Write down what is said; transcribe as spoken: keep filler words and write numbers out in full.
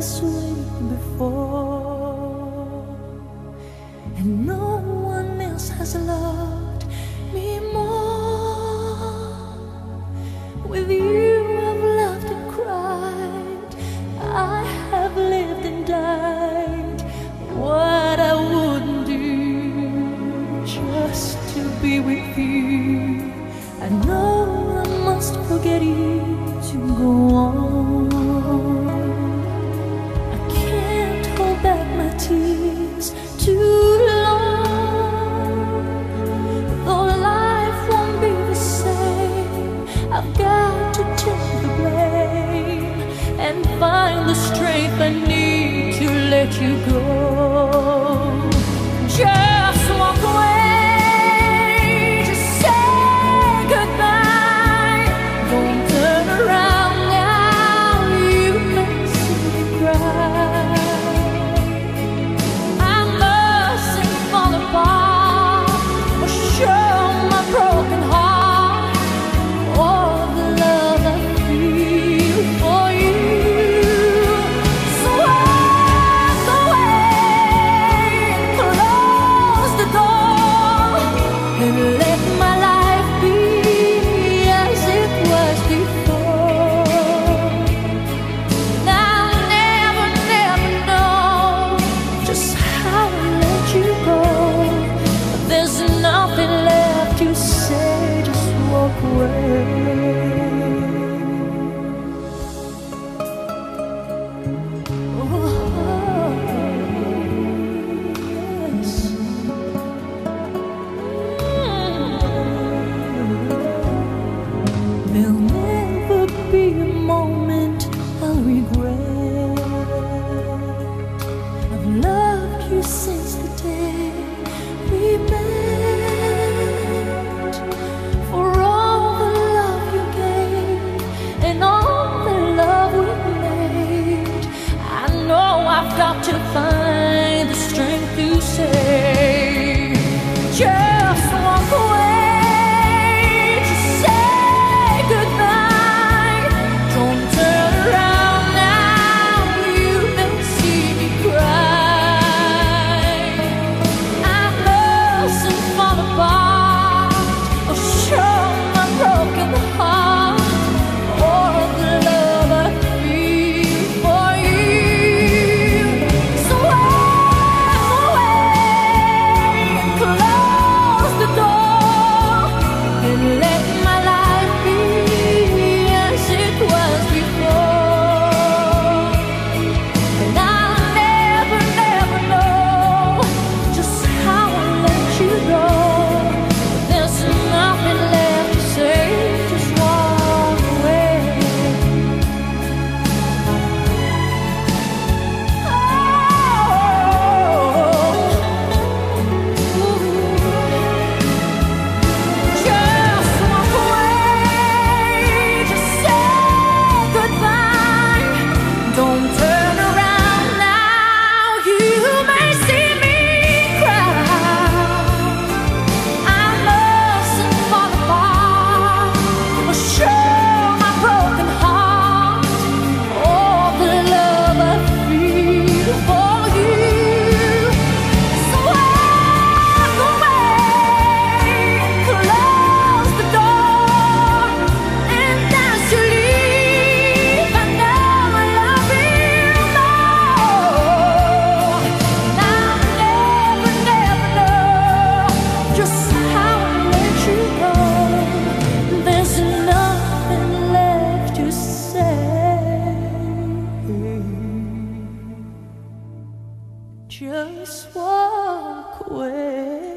this way before, and no one else has loved me more. With you I've laughed and cried, I have lived and died. What I wouldn't do just to be with you. I know I must forget you to go on. I can't hold back my tears too long. Though life won't be the same, I've got to take the blame and find the strength I need to let you go. Just walk away. There'll never be a moment I'll regret. I've loved you since the day we met. For all the love you gave and all the love we made, I know I've got to find the strength to say, just walk away. Just walk away.